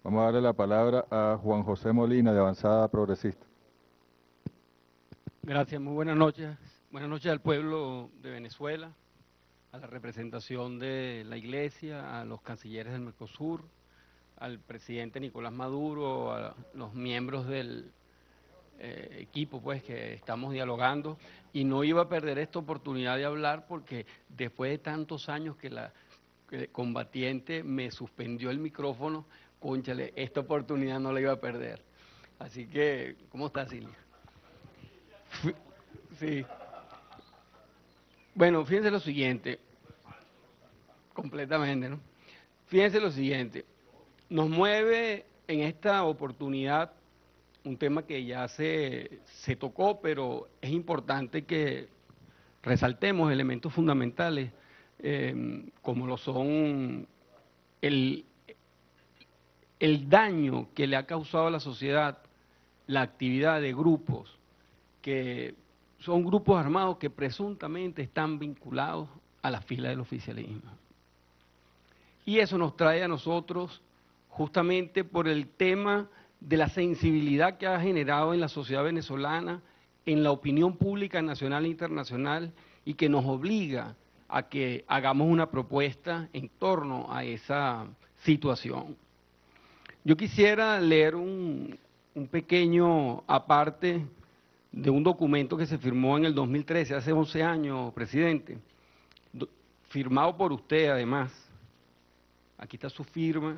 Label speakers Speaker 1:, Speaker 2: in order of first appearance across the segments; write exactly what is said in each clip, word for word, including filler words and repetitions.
Speaker 1: Vamos a darle la palabra a Juan José Molina, de Avanzada Progresista.
Speaker 2: Gracias, muy buenas noches. Buenas noches al pueblo de Venezuela, a la representación de la Iglesia, a los cancilleres del Mercosur, al presidente Nicolás Maduro, a los miembros del eh, equipo pues que estamos dialogando. Y no iba a perder esta oportunidad de hablar porque después de tantos años que la que combatiente me suspendió el micrófono, cónchale, esta oportunidad no la iba a perder. Así que, ¿cómo estás, Silvia? Sí. Bueno, fíjense lo siguiente, completamente, ¿no? Fíjense lo siguiente, nos mueve en esta oportunidad un tema que ya se, se tocó, pero es importante que resaltemos elementos fundamentales, eh, como lo son el, el daño que le ha causado a la sociedad la actividad de grupos que son grupos armados que presuntamente están vinculados a la fila del oficialismo. Y eso nos trae a nosotros justamente por el tema de la sensibilidad que ha generado en la sociedad venezolana, en la opinión pública nacional e internacional, y que nos obliga a que hagamos una propuesta en torno a esa situación. Yo quisiera leer un, un pequeño aparte de un documento que se firmó en el dos mil trece, hace once años, presidente, do, firmado por usted además. Aquí está su firma,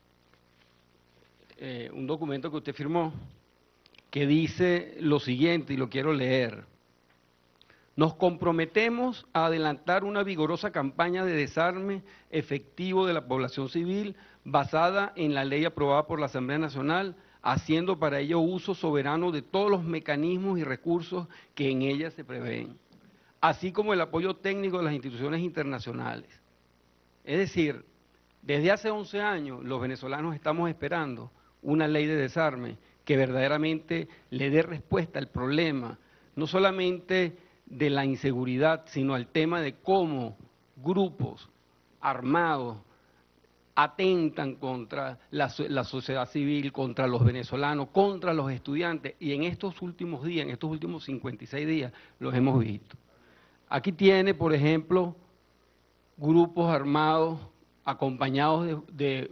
Speaker 2: eh, un documento que usted firmó, que dice lo siguiente, y lo quiero leer. Nos comprometemos a adelantar una vigorosa campaña de desarme efectivo de la población civil basada en la ley aprobada por la Asamblea Nacional, haciendo para ello uso soberano de todos los mecanismos y recursos que en ella se prevén, así como el apoyo técnico de las instituciones internacionales. Es decir, desde hace once años los venezolanos estamos esperando una ley de desarme que verdaderamente le dé respuesta al problema, no solamente de la inseguridad, sino al tema de cómo grupos armados atentan contra la, la sociedad civil, contra los venezolanos, contra los estudiantes, y en estos últimos días, en estos últimos cincuenta y seis días, los hemos visto. Aquí tiene, por ejemplo, grupos armados acompañados de, de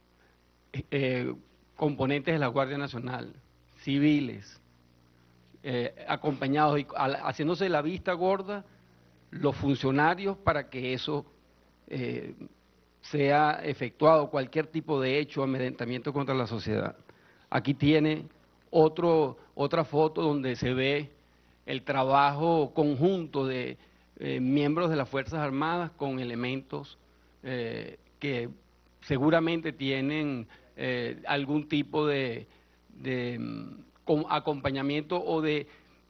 Speaker 2: eh, componentes de la Guardia Nacional, civiles, eh, acompañados y haciéndose la vista gorda los funcionarios para que eso eh, sea efectuado, cualquier tipo de hecho o amedrentamiento contra la sociedad. Aquí tiene otro, otra foto donde se ve el trabajo conjunto de eh, miembros de las Fuerzas Armadas con elementos eh, que seguramente tienen eh, algún tipo de, de con acompañamiento o de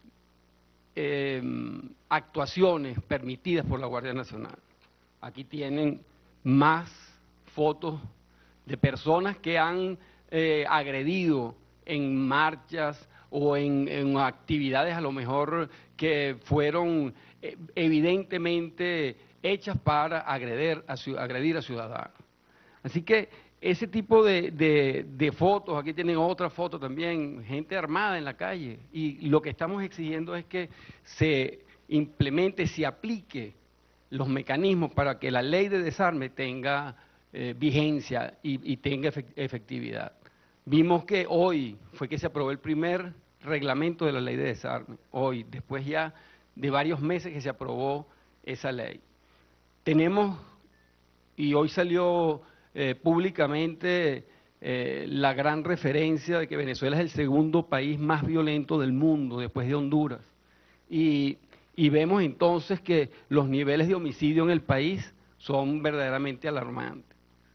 Speaker 2: eh, actuaciones permitidas por la Guardia Nacional. Aquí tienen más fotos de personas que han eh, agredido en marchas o en, en actividades a lo mejor que fueron eh, evidentemente hechas para agredir a, agredir a ciudadanos. Así que ese tipo de, de, de fotos, aquí tienen otra foto también, gente armada en la calle, y lo que estamos exigiendo es que se implemente, se aplique los mecanismos para que la ley de desarme tenga eh, vigencia y, y tenga efectividad. Vimos que hoy fue que se aprobó el primer reglamento de la ley de desarme, hoy, después ya de varios meses que se aprobó esa ley. Tenemos, y hoy salió eh, públicamente eh, la gran referencia de que Venezuela es el segundo país más violento del mundo, después de Honduras, y Y vemos entonces que los niveles de homicidio en el país son verdaderamente alarmantes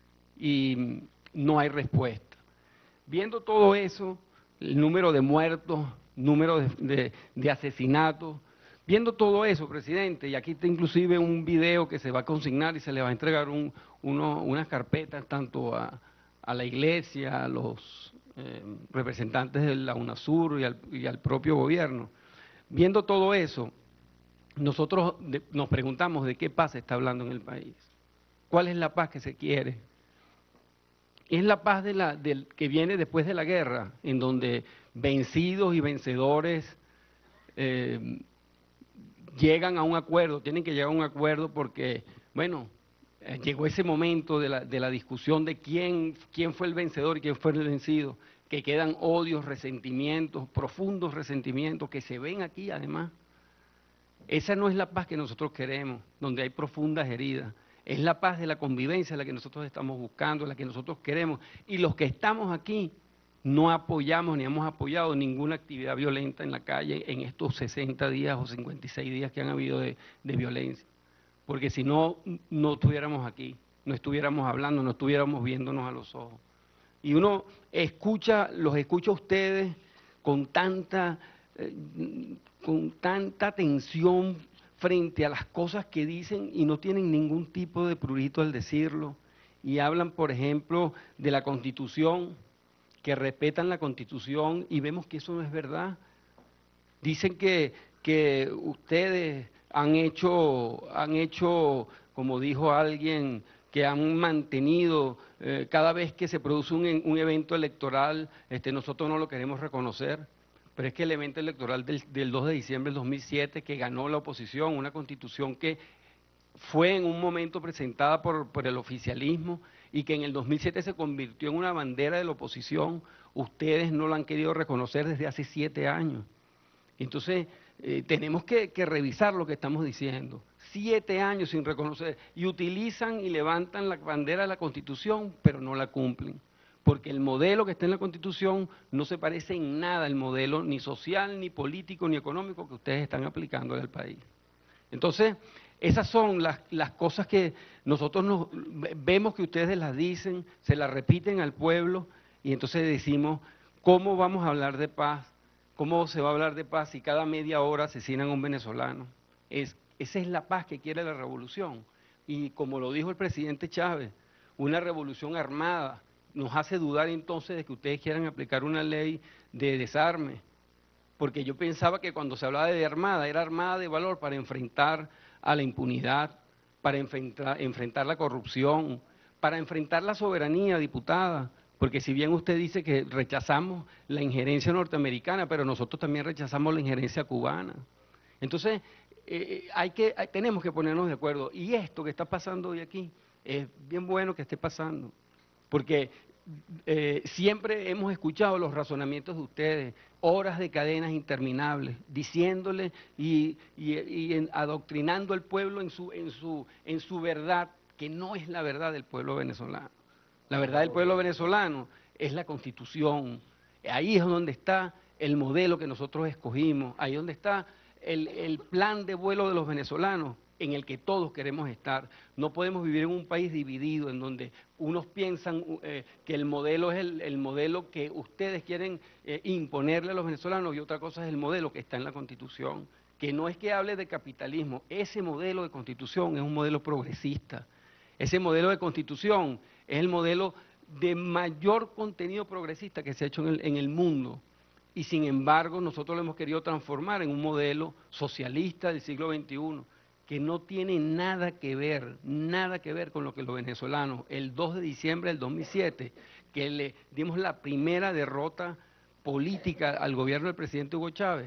Speaker 2: y no hay respuesta. Viendo todo eso, el número de muertos, número de, de, de asesinatos, viendo todo eso, presidente, y aquí está inclusive un video que se va a consignar y se le va a entregar un, uno, unas carpetas tanto a, a la iglesia, a los eh, representantes de la UNASUR y al, y al propio gobierno. Viendo todo eso, nosotros de, nos preguntamos de qué paz se está hablando en el país, cuál es la paz que se quiere. es la paz de la, del, que viene después de la guerra, en donde vencidos y vencedores eh, llegan a un acuerdo, tienen que llegar a un acuerdo porque, bueno, eh, llegó ese momento de la, de la discusión de quién, quién fue el vencedor y quién fue el vencido, que quedan odios, resentimientos, profundos resentimientos que se ven aquí además. Esa no es la paz que nosotros queremos, donde hay profundas heridas. Es la paz de la convivencia la que nosotros estamos buscando, la que nosotros queremos. Y los que estamos aquí no apoyamos ni hemos apoyado ninguna actividad violenta en la calle en estos sesenta días o cincuenta y seis días que han habido de, de violencia. Porque si no, no estuviéramos aquí, no estuviéramos hablando, no estuviéramos viéndonos a los ojos. Y uno escucha, los escucha a ustedes con tanta, eh, con tanta tensión frente a las cosas que dicen y no tienen ningún tipo de prurito al decirlo. Y hablan, por ejemplo, de la Constitución, que respetan la Constitución y vemos que eso no es verdad. Dicen que, que ustedes han hecho, han hecho, como dijo alguien, que han mantenido, eh, cada vez que se produce un, un evento electoral, este, nosotros no lo queremos reconocer, pero es que el evento electoral del, del dos de diciembre del dos mil siete, que ganó la oposición, una constitución que fue en un momento presentada por, por el oficialismo y que en el dos mil siete se convirtió en una bandera de la oposición, ustedes no lo han querido reconocer desde hace siete años. Entonces, eh, tenemos que, que revisar lo que estamos diciendo. Siete años sin reconocer, y utilizan y levantan la bandera de la Constitución, pero no la cumplen. Porque el modelo que está en la Constitución no se parece en nada al modelo ni social, ni político, ni económico que ustedes están aplicando al país. Entonces, esas son las, las cosas que nosotros nos, vemos que ustedes las dicen, se las repiten al pueblo, y entonces decimos, ¿cómo vamos a hablar de paz? ¿Cómo se va a hablar de paz si cada media hora asesinan a un venezolano? Es, esa es la paz que quiere la revolución. Y como lo dijo el presidente Chávez, una revolución armada nos hace dudar entonces de que ustedes quieran aplicar una ley de desarme. Porque yo pensaba que cuando se hablaba de armada, era armada de valor para enfrentar a la impunidad, para enfrentar, enfrentar la corrupción, para enfrentar la soberanía, diputada. Porque si bien usted dice que rechazamos la injerencia norteamericana, pero nosotros también rechazamos la injerencia cubana. Entonces, eh, hay que, hay, tenemos que ponernos de acuerdo. Y esto que está pasando hoy aquí, es bien bueno que esté pasando. Porque eh, siempre hemos escuchado los razonamientos de ustedes, horas de cadenas interminables, diciéndole y, y, y en, adoctrinando al pueblo en su, en, su, en su verdad, que no es la verdad del pueblo venezolano. La verdad del pueblo venezolano es la Constitución. Ahí es donde está el modelo que nosotros escogimos, ahí es donde está el, el plan de vuelo de los venezolanos, en el que todos queremos estar. No podemos vivir en un país dividido, en donde unos piensan eh, que el modelo es el, el modelo que ustedes quieren eh, imponerle a los venezolanos y otra cosa es el modelo que está en la Constitución, que no es que hable de capitalismo, ese modelo de Constitución es un modelo progresista. Ese modelo de Constitución es el modelo de mayor contenido progresista que se ha hecho en el, en el mundo. Y sin embargo, nosotros lo hemos querido transformar en un modelo socialista del siglo veintiuno, que no tiene nada que ver, nada que ver con lo que los venezolanos, el dos de diciembre del dos mil siete, que le dimos la primera derrota política al gobierno del presidente Hugo Chávez,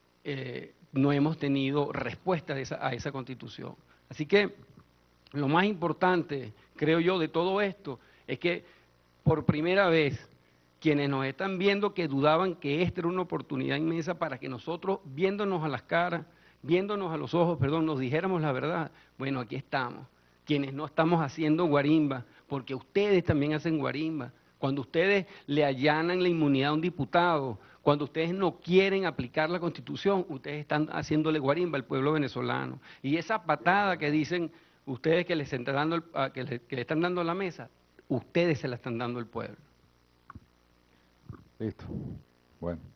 Speaker 2: eh, no hemos tenido respuesta a esa, a esa Constitución. Así que lo más importante, creo yo, de todo esto, es que por primera vez, quienes nos están viendo que dudaban que esta era una oportunidad inmensa para que nosotros, viéndonos a las caras, viéndonos a los ojos, perdón, nos dijéramos la verdad, bueno, aquí estamos. Quienes no estamos haciendo guarimba, porque ustedes también hacen guarimba. Cuando ustedes le allanan la inmunidad a un diputado, cuando ustedes no quieren aplicar la Constitución, ustedes están haciéndole guarimba al pueblo venezolano. Y esa patada que dicen ustedes que, les están dando el, que, le, que le están dando a la mesa, ustedes se la están dando al pueblo.
Speaker 1: Listo. Bueno.